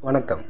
வணக்கம்.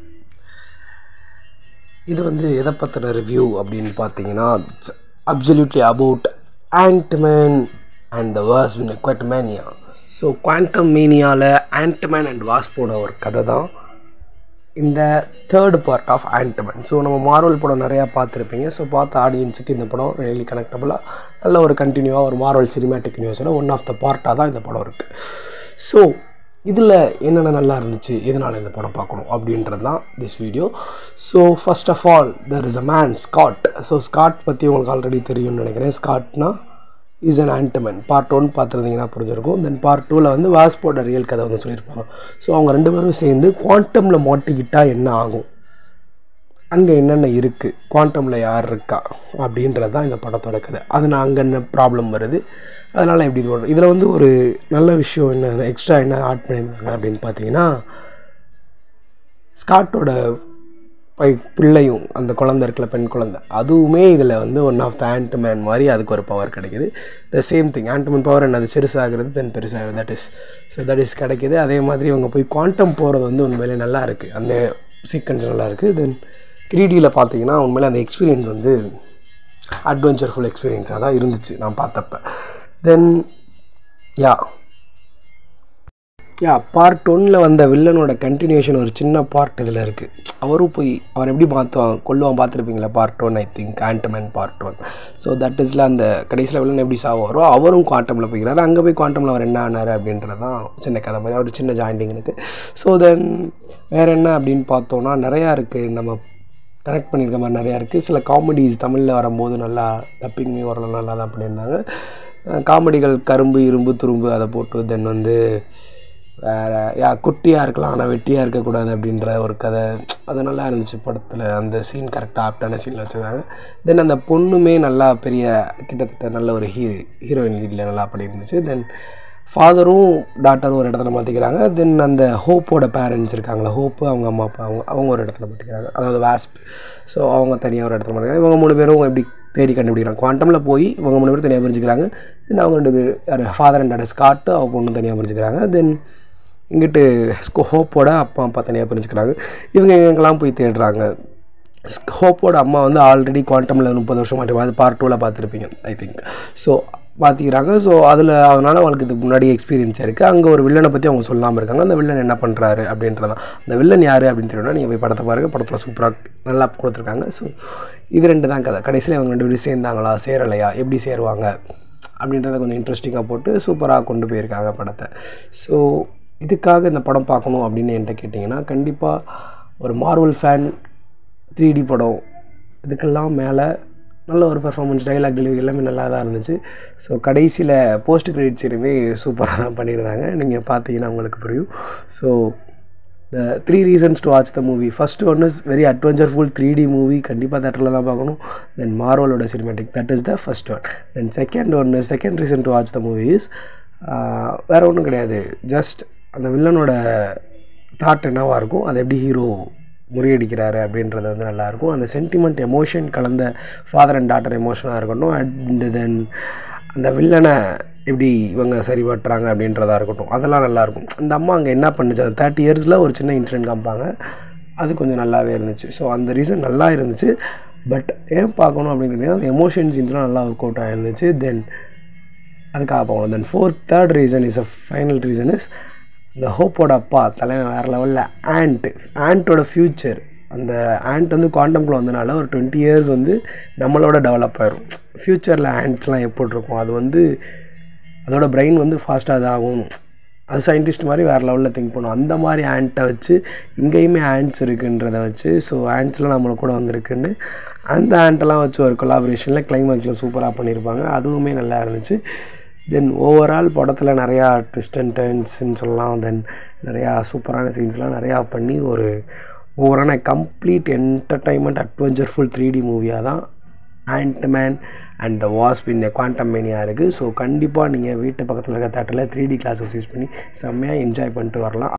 இது எதை பற்றின ரிவ்யூ அப்படின்னு பார்த்தீங்கன்னா, it's absolutely about Ant Man and the Wasp in quantumania. So குவாண்டம்மேனியாவில் ஆண்ட்மேன் அண்ட் வாஸ்போட ஒரு கதை தான் இந்த third part of Ant Man. So நம்ம மார்வல் படம் நிறையா பார்த்துருப்பீங்க. ஸோ பார்த்த ஆடியன்ஸுக்கு இந்த படம் ரியலி கனெக்டபுளாக நல்ல ஒரு கண்டினியூவாக ஒரு மார்வல் சினிமேட்டிக் யூனிவர்ஸில் ஒன் ஆஃப் த பார்ட்டாக தான் இந்த படம் இருக்குது. ஸோ இதில் என்னென்ன நல்லா இருந்துச்சு, எதனால் இந்த படம் பார்க்கணும் அப்படின்றது தான் this video. So first of all there is a man Scott. So Scott பற்றி உங்களுக்கு ஆல்ரெடி தெரியும்னு நினைக்கிறேன். ஸ்காட்னா இஸ் அன் ஆண்ட்மேன். பார்ட் 1 பார்த்துருந்தீங்கன்னா புரிஞ்சிருக்கும். தென் பார்ட் 2ல் வாஸ்போட ரியல் கதை சொல்லியிருப்பாங்க. ஸோ அவங்க ரெண்டு பேரும் சேர்ந்து குவாண்டமில் மாட்டிக்கிட்டால் என்ன ஆகும், அங்கே என்னென்ன இருக்குது, குவாண்டமில் யார் இருக்கா அப்படின்றது தான் இந்த படத்தோட கதை. அது நான் அங்கே என்ன ப்ராப்ளம் வருது, அதனால் எப்படி இது பண்ணுறோம். இதில் ஒரு நல்ல விஷயம் என்ன எக்ஸ்ட்ரா என்ன ஆட் பண்ணியிருந்தாங்க அப்படின்னு பார்த்தீங்கன்னா, ஸ்காட்டோட பிள்ளையும் அந்த குழந்தை இருக்கல, பெண் குழந்தை, அதுவுமே இதில் ஒன் ஆஃப் த ஆண்ட்மேன் மாதிரி அதுக்கு ஒரு பவர் கிடைக்கிது. The same thing Ant Man power என்ன, அது சிறுசாகிறது தென் பெருசாகிறது, தட் இஸ் கிடைக்கிது. அதே மாதிரி இவங்க போய் குவாண்டம் போகிறது உண்மையிலே நல்லா இருக்குது. அந்த சீக்வன்ஸ் நல்லா இருக்குது. தென் 3Dயில் பார்த்தீங்கன்னா உண்மையிலே அந்த எக்ஸ்பீரியன்ஸ் அட்வென்ச்சர்ஃபுல் எக்ஸ்பீரியன்ஸாக தான் இருந்துச்சு நான் பார்த்தப்ப. தென் பார்ட் 1ல் வந்த வில்லனோட கண்டினியூஷன் ஒரு சின்ன பார்ட் இதில் இருக்குது. அவர் எப்படி கொல்லுவான் பார்த்துருப்பீங்களா part 1, I think Ant Man part 1. So that இஸில் அந்த கடைசியில் வில்லன் எப்படி சாவாரோ அவரும் குவாண்டமில் போய்க்கிறாரு. அங்கே போய் குவாண்டமில் அவர் என்ன ஆனார் அப்படின்றது தான் சின்ன கதை மாதிரி ஒரு சின்ன ஜாயிண்டிங் இருக்குது. ஸோ தென் வேறு என்ன அப்படின்னு பார்த்தோன்னா நிறையா இருக்குது, நம்ம கனெக்ட் பண்ணியிருக்க மாதிரி நிறையா இருக்குது. சில காமெடிஸ் தமிழில் வரும்போது நல்லா டப்பிங்கும் வரலாம், நல்லா தான் பண்ணியிருந்தாங்க. காமெடிகள் கரும்பு இரும்பு துரும்பு அதை போட்டு தென் வேறு குட்டியாக இருக்கலாம் ஆனால் வெட்டியாக இருக்கக்கூடாது அப்படின்ற ஒரு கதை, அது நல்லா இருந்துச்சு படத்தில். அந்த சீன் கரெக்டாக ஆப்டான சீனில் வச்சுருந்தாங்க. தென் அந்த பொண்ணுமே நல்லா பெரிய கிட்டத்தட்ட நல்ல ஒரு ஹீரோயின் லீடில் நல்லா பண்ணியிருந்துச்சு. தென் ஃபாதரும் டாட்டரும் ஒரு இடத்துல மாற்றிக்கிறாங்க. தென் அந்த ஹோப்போட பேரண்ட்ஸ் இருக்காங்களா, ஹோப்பு அவங்க அம்மா அப்பா அவங்க ஒரு இடத்துல மாற்றிக்கிறாங்க, அதாவது வாஸ்ப். ஸோ அவங்க தனியாக ஒரு இடத்துல மாற்றிக்கிறாங்க. இவங்க 3 பேரும் எப்படி தேடி கண்டுபிடிக்கிறாங்க, குவாண்டமில் போய் இவங்க 3 பேரும் தனியாக பிரிஞ்சுக்கிறாங்க. தென் அவங்க 2 பேர் ஃபாதர் அண்ட் டாட்டர் ஸ்காட்டு அவங்க பொண்ணு தனியாக பிரிஞ்சுக்கிறாங்க. தென் இங்கிட்டு ஹோப்போட அப்பா தனியாக பிரிஞ்சுக்கிறாங்க. இவங்க எங்கெல்லாம் போய் தேடுறாங்க. ஹோப்போட அம்மா ஆல்ரெடி குவாண்டமில் 30 வருஷம் மாற்றி, அது பார்ட் 2ல் பார்த்துருப்பீங்க ஐ திங்க். ஸோ மாற்றிக்கிறாங்க. ஸோ அதனால் அவங்களுக்கு இதுக்கு முன்னாடி எக்ஸ்பீரியன்ஸ் இருக்குது. அங்கே ஒரு வில்லனை பற்றி அவங்க சொல்லாமல் இருக்காங்க. அந்த வில்லன் என்ன பண்ணுறாரு அப்படின்றதான். அந்த வில்லன் யார் அப்படின்னு தெரியும்னா நீங்கள் போய் படத்தை பாருங்கள், படத்தில் சூப்பராக நல்லா கொடுத்துருக்காங்க. ஸோ இது 2 தான் கதை. கடைசியில் அவங்க 2 பேரும் சேர்ந்தாங்களா சேரலையா, எப்படி சேருவாங்க அப்படின்றத கொஞ்சம் இன்ட்ரெஸ்டிங்காக போட்டு சூப்பராக கொண்டு போயிருக்காங்க படத்தை. ஸோ இதுக்காக இந்த படம் பார்க்கணும் அப்படின்னு என்கிட்ட கேட்டிங்கன்னா, கண்டிப்பாக ஒரு மார்வல் ஃபேன் 3D படம் இதுக்கெல்லாம் மேலே நல்ல ஒரு பெர்ஃபார்மன்ஸ், டைலாக் டெலிவரி எல்லாமே நல்லா தான் இருந்துச்சு. ஸோ கடைசியில் போஸ்ட் கிரெடிட் சீனுமே சூப்பராக தான் பண்ணியிருந்தாங்க. நீங்கள் பார்த்தீங்கன்னா உங்களுக்கு புரியும். So the 3 reasons to watch the movie. First one is very adventureful 3D movie, கண்டிப்பாக தேட்டரில் தான் பார்க்கணும். தென் மார்வலோட cinematic, that is the first one. Then second reason to watch the movie is வேறு ஒன்றும் கிடையாது, ஜஸ்ட் அந்த வில்லனோட தாட் என்னவாக இருக்கும், அதை எப்படி ஹீரோ முறியடிக்கிறாரு அப்படின்றது நல்லாயிருக்கும். அந்த சென்டிமெண்ட் எமோஷன் கலந்த ஃபாதர் அண்ட் டாட்டர் எமோஷனாக இருக்கட்டும். அண்ட் தென் அந்த வில்லனை எப்படி இவங்க சரி பட்டுறாங்க அப்படின்றதா இருக்கட்டும், அதெல்லாம் நல்லாயிருக்கும். அந்த அம்மா அங்கே என்ன பண்ணுச்சு, அந்த 30 இயர்ஸில் ஒரு சின்ன இன்சிடென்ட் காமிப்பாங்க, அது கொஞ்சம் நல்லாவே இருந்துச்சு. ஸோ அந்த ரீசன் நல்லா இருந்துச்சு. பட் ஏன் பார்க்கணும் அப்படின்னு அந்த எமோஷன் சீன்ஸ்லாம் நல்லா ஒர்க் அவுட் ஆகிருந்துச்சு. தென் அதுக்காக பார்க்கணும். Then third reason is final reason is இந்த ஹோப்போட அப்பா தலைவன் வேறு லெவலில் ஆண்ட்டோட ஃப்யூச்சர். அந்த ஆண்ட் குவாண்டம்குள்ளே வந்தனால ஒரு 20 இயர்ஸ் நம்மளோட டெவலப் ஆகிரும். ஃப்யூச்சரில் ஆண்ட்ஸ்லாம் எப்படி இருக்கும், அது அதோட பிரெயின் ஃபாஸ்ட்டாக இதாகும், அது சயின்டிஸ்ட் மாதிரி வேறு லெவலில் திங்க் பண்ணும். அந்த மாதிரி ஆண்ட்டை வச்சு இங்கேயுமே ஆண்ட்ஸ் இருக்குன்றதை வச்சு, ஸோ ஆண்ட்ஸ்லாம் நம்மளுக்கு கூட வந்திருக்குன்னு அந்த ஆண்ட்டெல்லாம் வச்சு ஒரு கொலாபரேஷனில் கிளைமேக்ஸில் சூப்பராக பண்ணியிருப்பாங்க, அதுவுமே நல்லா இருந்துச்சு. தென் ஓவரால் படத்தில் நிறையா ட்விஸ்ட் அண்ட் டர்ன்ஸ்ன்னு சொல்லலாம். தென் நிறையா சூப்பரான சீன்ஸ்லாம் நிறையா பண்ணி ஒரு ஓவரான கம்ப்ளீட் என்டர்டைன்மெண்ட் அட்வென்ச்சர்ஃபுல் 3D மூவியாக தான் Ant Man and the Wasp in Quantumania இருக்குது. ஸோ கண்டிப்பாக நீங்கள் வீட்டு பக்கத்தில் இருக்க தேட்டரில் 3D கிளாஸஸ் யூஸ் பண்ணி செம்மையாக என்ஜாய் பண்ணிட்டு வரலாம்.